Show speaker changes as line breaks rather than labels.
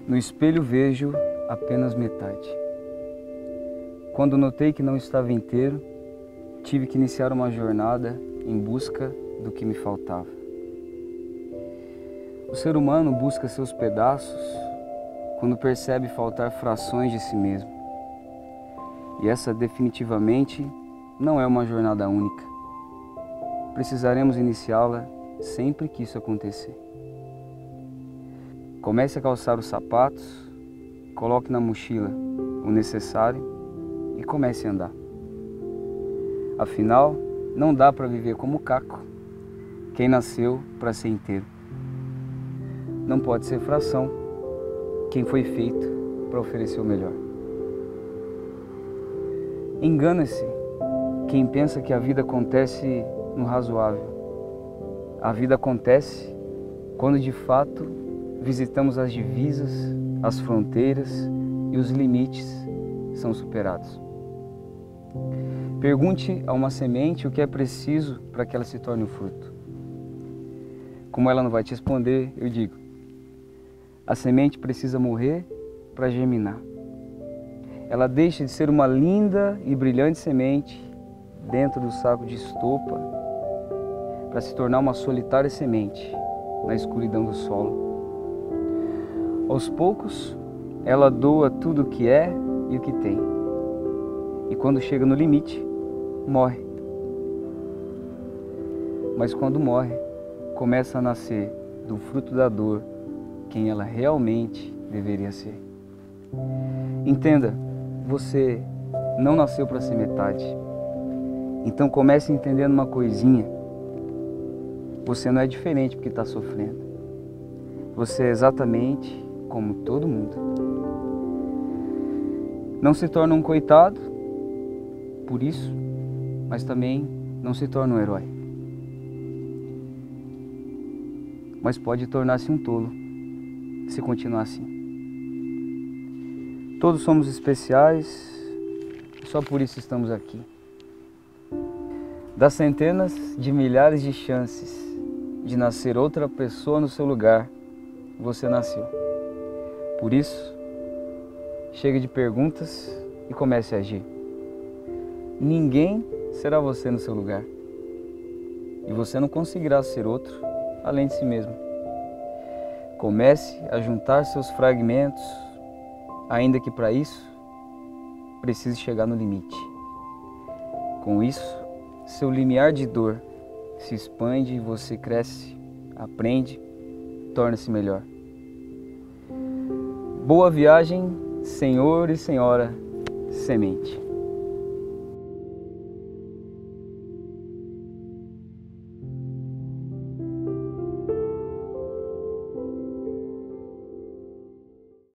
No espelho vejo apenas metade. Quando notei que não estava inteiro, tive que iniciar uma jornada em busca do que me faltava. O ser humano busca seus pedaços quando percebe faltar frações de si mesmo. E essa definitivamente não é uma jornada única. Precisaremos iniciá-la sempre que isso acontecer. Comece a calçar os sapatos, coloque na mochila o necessário e comece a andar. Afinal, não dá para viver como caco quem nasceu para ser inteiro. Não pode ser fração quem foi feito para oferecer o melhor. Engana-se quem pensa que a vida acontece no razoável. A vida acontece quando de fato visitamos as divisas, as fronteiras e os limites são superados. Pergunte a uma semente o que é preciso para que ela se torne um fruto. Como ela não vai te responder, eu digo: a semente precisa morrer para germinar. Ela deixa de ser uma linda e brilhante semente dentro do saco de estopa para se tornar uma solitária semente na escuridão do solo. Aos poucos, ela doa tudo o que é e o que tem. E quando chega no limite, morre. Mas quando morre, começa a nascer do fruto da dor quem ela realmente deveria ser. Entenda, você não nasceu para ser metade. Então comece entendendo uma coisinha. Você não é diferente porque está sofrendo. Você é exatamente como todo mundo. Não se torna um coitado por isso, mas também não se torna um herói. Mas pode tornar-se um tolo se continuar assim. Todos somos especiais, só por isso estamos aqui. Das centenas de milhares de chances de nascer outra pessoa no seu lugar, você nasceu. Por isso, chega de perguntas e comece a agir. Ninguém será você no seu lugar. E você não conseguirá ser outro além de si mesmo. Comece a juntar seus fragmentos, ainda que para isso precise chegar no limite. Com isso, seu limiar de dor se expande e você cresce, aprende, torna-se melhor. Boa viagem, senhor e senhora semente.